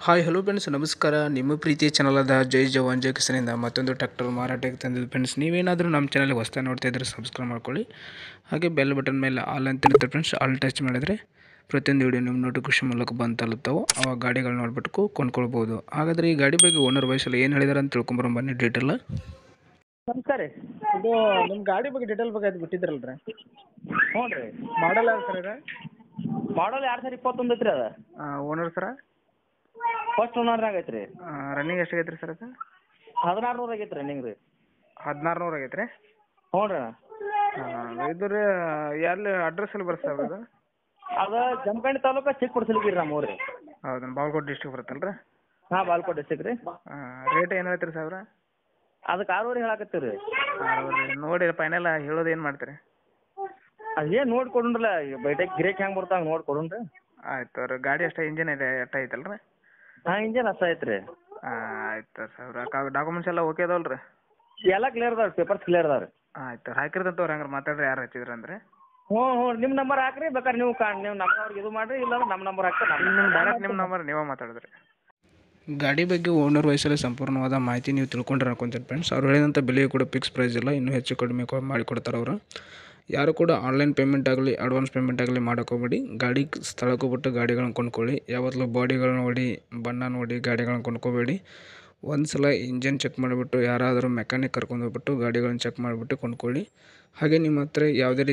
Hi hello friends, ನಮಸ್ಕಾರ. ನಿಮ್ಮ ಪ್ರೀತಿಯ ಚಾನಲಾದ ಜೈ ಜವಾನ್ ಜೈ ಕಿಸನಿಂದ ಮತ್ತೊಂದು ಟ್ರ್ಯಾಕ್ಟರ್ ಮಾರಾಟಕ್ಕೆ ತಂದಿದ್ದು ಫ್ರೆಂಡ್ಸ್. ನೀವೇನಾದರೂ ನಮ್ಮ ಚಾನಲ್ಗೆ ಹೊಸ್ತಾ ನೋಡ್ತಾ ಇದ್ದರೆ ಸಬ್ಸ್ಕ್ರೈಬ್ ಮಾಡ್ಕೊಳ್ಳಿ. ಹಾಗೆ ಬೆಲ್ ಬಟನ್ ಮೇಲೆ ಆಲ್ ಅಂತ ಇರುತ್ತೆ ಫ್ರೆಂಡ್ಸ್. ಆಲ್ ಟಚ್ ಮಾಡಿದರೆ ಪ್ರತಿಯೊಂದು ವಿಡಿಯೋ ನಿಮ್ಮ ನೋಟಿಫಿಕೇಶನ್ ಮೂಲಕ ಬಂದು ತಲುಪ್ತಾವೆ. ಅವಾಗ ಗಾಡಿಗಳು ನೋಡ್ಬಿಟ್ಟು ಕೊಂಡ್ಕೊಳ್ಬೋದು. ಹಾಗಾದರೆ ಈ ಗಾಡಿ ಬಗ್ಗೆ ಓನರ್ ವಯಸ್ಸಲ್ಲಿ ಏನು ಹೇಳಿದಾರೆ ಅಂತ ತಿಳ್ಕೊಂಬರೋ ಬನ್ನಿ ಡೀಟೇಲ್. ನಮಸ್ಕಾರ ರೀ. ಇದು ನಿಮ್ಮ ಗಾಡಿ ಬಗ್ಗೆ ಡೀಟೇಲ್ ಬಗ್ಗೆ ಅದು ಬಿಟ್ಟಿದ್ರಲ್ಲ ರೀ, ಹ್ಞೂ ರೀ. ಮಾಡಲ್ ಯಾವ್ದು ಸರ್ ಇದೆ? ಮಾಡಲ್ 2021 ಐತ್ರಿ ಅದು. ಓನರ್ ಸರ? ಫಸ್ಟ್ ಓನರ್ನಾಗ ಐತ್ರಿ. ರನ್ನಿಂಗ್ ಎಷ್ಟಾಗೈತೆ ರೀ ಸರ್ ಅದು? 1600 ಆಗೈತೆ ರನ್ನಿಂಗ್ ರೀ. 1600 ಆಗೈತೆ ರೀ? ಹ್ಞೂ ರೀ. ಇದು ರೀ ಎಲ್ಲಿ ಅಡ್ರೆಸ್ ಎಲ್ಲಿ ಬರುತ್ತೆ ಸರ್ ಅದು? ಅದು ಜಮಖಂಡಿ ತಾಲೂಕು ಚಿಕ್ಕಪುಡ್ಸಲಿಗಿ ರೀ ನಮ್ಮ ಊರು ರೀ. ಹೌದಾ, ಬಾಗಲಕೋಟೆ ಡಿಸ್ಟ್ರಿಕ್ ಬರುತ್ತಲ್ಲ ರೀ? ಹಾಂ, ಬಾಗಲಕೋಟೆ ಡಿಸ್ಟಿಕ್ ರೀ. ರೇಟ್ ಏನು ಹೇಳ್ತೀರಿ ಸಾವಿರ? ಅದಕ್ಕೆ 6,500 ಹೇಳಕತ್ತೀವಿ ರೀ. ನೋಡಿ ಫೈನಲ್ ಹೇಳೋದು ಏನು ಮಾಡ್ತೀರಿ? ಅದೇನು ನೋಡಿ ಕೊಡೋಣ್ರಲ್ಲ, ಈಗ ಬೈಟೆಕ್ ಗಿರೇಕ್ ಹೆಂಗೆ ಬರ್ತಾವೆ ಹಂಗೆ ನೋಡಿ ಕೊಡೋಣ್ರಿ. ಆಯ್ತು ಅವ್ರ ಗಾಡಿ ಅಷ್ಟೇ ಇಂಜಿನ್ ಇದೆ ಎಷ್ಟ ಐತಲ್ಲ ರೀ? ಹಾಂ, ಇಂಜನ್ ಅಷ್ಟ ಐತೆ ರೀ. ಆಯ್ತು ಸಾವಿರ ಡಾಕ್ಯುಮೆಂಟ್ಸ್ ಎಲ್ಲ ಓಕೆ ಅದಾವಲ್ಲ ರೀ? ಎಲ್ಲ ಕ್ಲಿಯರ್ ಅದಾವೆ, ಪೇಪರ್ಸ್ ಕ್ಲಿಯರ್ ಅದಾವೆ ರೀ. ಆಯ್ತು ಹಾಕಿರ್ತಂತವ್ರಿ. ಹಂಗಾರೆ ಮಾತಾಡ್ರಿ ಯಾರು ಹಚ್ಚಿದ್ರಿ ಅಂದ್ರೆ? ಹ್ಞೂ, ನಿಮ್ಮ ನಂಬರ್ ಹಾಕ್ರಿ, ಬೇಕಾದ್ರೆ ನೀವು ನಮ್ಮವ್ರಿಗೆ ಇದು ಮಾಡಿರಿ, ಇಲ್ಲಾಂದ್ರೆ ನಮ್ಮ ನಂಬರ್ ಹಾಕ್ತಾರೆ. ಡೈರೆಕ್ಟ್ ನಿಮ್ಮ ನಂಬರ್ ನೀವೇ ಮಾತಾಡಿದ್ರಿ. ಗಾಡಿ ಬಗ್ಗೆ ಓನರ್ ವಯಸ್ಸಲ್ಲಿ ಸಂಪೂರ್ಣವಾದ ಮಾಹಿತಿ ನೀವು ತಿಳ್ಕೊಂಡ್ರೆ ಅನ್ಕೊಂತೀನಿ ಫ್ರೆಂಡ್ಸ್. ಅವ್ರು ಹೇಳಿದಂಥ ಬೆಲೆಯು ಕೂಡ ಫಿಕ್ಸ್ ಪ್ರೈಸ್ ಇಲ್ಲ, ಇನ್ನೂ ಹೆಚ್ಚು ಕಡಿಮೆ ಮಾಡಿಕೊಡ್ತಾರೆ ಅವರು. ಯಾರು ಕೂಡ ಆನ್ಲೈನ್ ಪೇಮೆಂಟ್ ಆಗಲಿ ಅಡ್ವಾನ್ಸ್ ಪೇಮೆಂಟ್ ಆಗಲಿ ಮಾಡೋಕ್ಕೋಗ್ಬೇಡಿ. ಗಾಡಿ ಸ್ಥಳಕ್ಕೆ ಬಿಟ್ಟು ಗಾಡಿಗಳನ್ನ ಕೊಂಡ್ಕೊಳ್ಳಿ. ಯಾವತ್ತೂ ಬಾಡಿಗಳನ್ನ ನೋಡಿ ಬಣ್ಣ ನೋಡಿ ಗಾಡಿಗಳನ್ನ ಕೊಂಡ್ಕೋಬೇಡಿ. ಒಂದು ಸಲ ಇಂಜನ್ ಚೆಕ್ ಮಾಡಿಬಿಟ್ಟು ಯಾರಾದರೂ ಮೆಕ್ಯಾನಿಕ್ ಕರ್ಕೊಂಡೋಗ್ಬಿಟ್ಟು ಗಾಡಿಗಳನ್ನ ಚೆಕ್ ಮಾಡಿಬಿಟ್ಟು ಕೊಂಡ್ಕೊಳ್ಳಿ. ಹಾಗೆ ನಿಮ್ಮ ಹತ್ರ ಯಾವುದೇ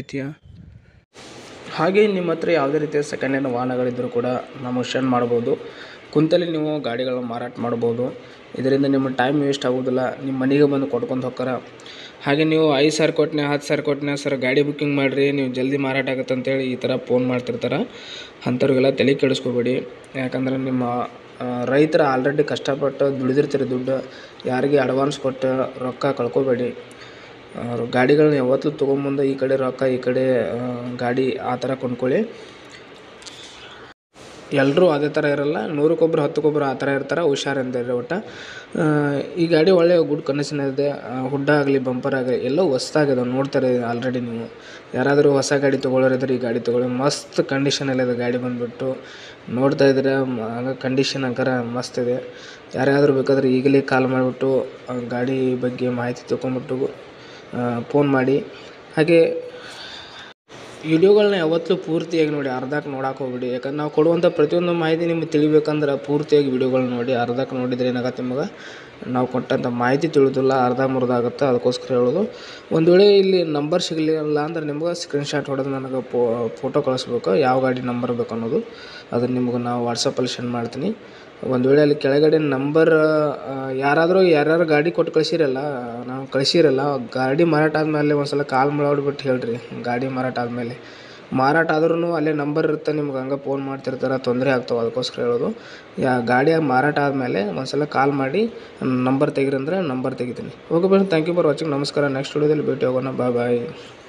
ರೀತಿಯ ಸೆಕೆಂಡ್ ಹ್ಯಾಂಡ್ ವಾಹನಗಳಿದ್ದರೂ ಕೂಡ ನಮಗೆ ಶೇರ್ ಮಾಡ್ಬೋದು. ಕುಂತಲ್ಲಿ ನೀವು ಗಾಡಿಗಳನ್ನ ಮಾರಾಟ ಮಾಡ್ಬೋದು. ಇದರಿಂದ ನಿಮ್ಮ ಟೈಮ್ ವೇಸ್ಟ್ ಆಗೋದಿಲ್ಲ, ನಿಮ್ಮ ಮನೆಗೆ ಬಂದು ಕೊಟ್ಕೊಂಡು ಹೋಗ್ತಾರೆ. ಹಾಗೆ ನೀವು 5,000 ಕೊಟ್ಟನೆ 10,000 ಕೊಟ್ಟನೆ ಸರ್ ಗಾಡಿ ಬುಕ್ಕಿಂಗ್ ಮಾಡಿರಿ, ನೀವು ಜಲ್ದಿ ಮಾರಾಟ ಆಗುತ್ತೆ ಅಂತೇಳಿ ಈ ಥರ ಫೋನ್ ಮಾಡ್ತಿರ್ತಾರೆ. ಅಂಥವ್ರಿಗೆಲ್ಲ ತಲೆ ಕೆಡಿಸ್ಕೋಬೇಡಿ. ಯಾಕಂದರೆ ನಿಮ್ಮ ರೈತರ ಆಲ್ರೆಡಿ ಕಷ್ಟಪಟ್ಟು ದುಡಿದಿರ್ತೀರಿ ದುಡ್ಡು. ಯಾರಿಗೆ ಅಡ್ವಾನ್ಸ್ ಕೊಟ್ಟು ರೊಕ್ಕ ಕಳ್ಕೊಬೇಡಿ. ಗಾಡಿಗಳನ್ನ ಯಾವತ್ತೂ ತೊಗೊಂಬಂದು ಈ ಕಡೆ ರೊಕ್ಕ ಈ ಕಡೆ ಗಾಡಿ ಆ ಥರ ಕೊಂಡ್ಕೊಳ್ಳಿ. ಎಲ್ಲರೂ ಅದೇ ಥರ ಇರಲ್ಲ, 100ಕ್ಕೊಬ್ರು 10ಕ್ಕೊಬ್ರು ಆ ಥರ ಇರ್ತಾರೆ. ಹುಷಾರಿಂದಿರಿ ಒಟ್ಟು. ಈ ಗಾಡಿ ಒಳ್ಳೆಯ ಗುಡ್ ಕಂಡೀಷನ್ ಇದೆ. ಹುಡ್ಡ ಆಗಲಿ ಬಂಪರ್ ಆಗಲಿ ಎಲ್ಲ ಹೊಸ್ದಾಗಿದೆ, ನೋಡ್ತಾರೆ ಆಲ್ರೆಡಿ. ನೀವು ಯಾರಾದರೂ ಹೊಸ ಗಾಡಿ ತೊಗೊಳ್ಳೋರಿದ್ರೆ ಈ ಗಾಡಿ ತೊಗೊಳ್ಳಿ. ಮಸ್ತ್ ಕಂಡೀಷನಲ್ಲಿದೆ ಗಾಡಿ ಬಂದುಬಿಟ್ಟು. ನೋಡ್ತಾ ಇದ್ರೆ ಕಂಡೀಷನ್ ಅಂಕರ ಮಸ್ತ್ ಇದೆ. ಯಾರಾದರೂ ಬೇಕಾದರೆ ಈಗಲೇ ಕಾಲ್ ಮಾಡಿಬಿಟ್ಟು ಗಾಡಿ ಬಗ್ಗೆ ಮಾಹಿತಿ ತೊಗೊಂಬಿಟ್ಟು ಫೋನ್ ಮಾಡಿ. ಹಾಗೆ ವಿಡಿಯೋಗಳನ್ನ ಯಾವತ್ತೂ ಪೂರ್ತಿಯಾಗಿ ನೋಡಿ, ಅರ್ಧಕ್ಕೆ ನೋಡಕ್ಕೆ ಹೋಗ್ಬಿಡಿ. ಯಾಕಂದ್ರೆ ನಾವು ಕೊಡುವಂಥ ಪ್ರತಿಯೊಂದು ಮಾಹಿತಿ ನಿಮಗೆ ತಿಳಿಬೇಕಂದ್ರೆ ಪೂರ್ತಿಯಾಗಿ ವಿಡಿಯೋಗಳನ್ನ ನೋಡಿ. ಅರ್ಧಕ್ಕೆ ನೋಡಿದರೆ ಏನಾಗುತ್ತೆ, ನಿಮಗೆ ನಾವು ಕೊಟ್ಟಂಥ ಮಾಹಿತಿ ತಿಳಿದಿಲ್ಲ, ಅರ್ಧಂಬರ್ಧ ಆಗುತ್ತೆ. ಅದಕ್ಕೋಸ್ಕರ ಹೇಳೋದು. ಒಂದು ವೇಳೆ ಇಲ್ಲಿ ನಂಬರ್ ಸಿಗಲಿಲ್ಲ ಅಂದ್ರೆ ನಿಮ್ಗೆ ಸ್ಕ್ರೀನ್ಶಾಟ್ ಹೊಡೆದು ನನಗೆ ಫೋಟೋ ಕಳಿಸ್ಬೇಕು, ಯಾವ ಗಾಡಿ ನಂಬರ್ ಬೇಕು ಅನ್ನೋದು. ಅದನ್ನು ನಿಮ್ಗೆ ನಾವು ವಾಟ್ಸಪ್ಪಲ್ಲಿ ಸೆಂಡ್ ಮಾಡ್ತೀನಿ. ಒಂದು ವೇಳೆ ಅಲ್ಲಿ ಕೆಳಗಡೆ ನಂಬರ್ ಯಾರ್ಯಾರು ಗಾಡಿ ಕೊಟ್ಟು ಕಳಿಸಿರಲ್ಲ, ನಾವು ಕಳಿಸಿರಲ್ಲ, ಗಾಡಿ ಮಾರಾಟ ಆದಮೇಲೆ ಒಂದು ಸಲ ಕಾಲ್ ಮಾಡಿಬಿಟ್ಟು ಹೇಳ್ರಿ. ಗಾಡಿ ಮಾರಾಟ ಆದಮೇಲೆ ಮಾರಾಟ ಆದ್ರೂ ಅಲ್ಲೇ ನಂಬರ್ ಇರುತ್ತೆ, ನಿಮ್ಗೆ ಹಂಗೆ ಫೋನ್ ಮಾಡ್ತಿರ್ತಾರೆ, ತೊಂದರೆ ಆಗ್ತಾವೆ. ಅದಕ್ಕೋಸ್ಕರ ಹೇಳೋದು, ಗಾಡಿ ಮಾರಾಟ ಆದಮೇಲೆ ಒಂದು ಸಲ ಕಾಲ್ ಮಾಡಿ ನಂಬರ್ ತೆಗೀರಿ ಅಂದರೆ ನಂಬರ್ ತೆಗಿತೀನಿ. Okay friends, thank you for watching. ನಮಸ್ಕಾರ. ನೆಕ್ಸ್ಟ್ ವಿಡಿಯೋದಲ್ಲಿ ಭೇಟಿ ಹೋಗೋಣ. ಬಾಯ್.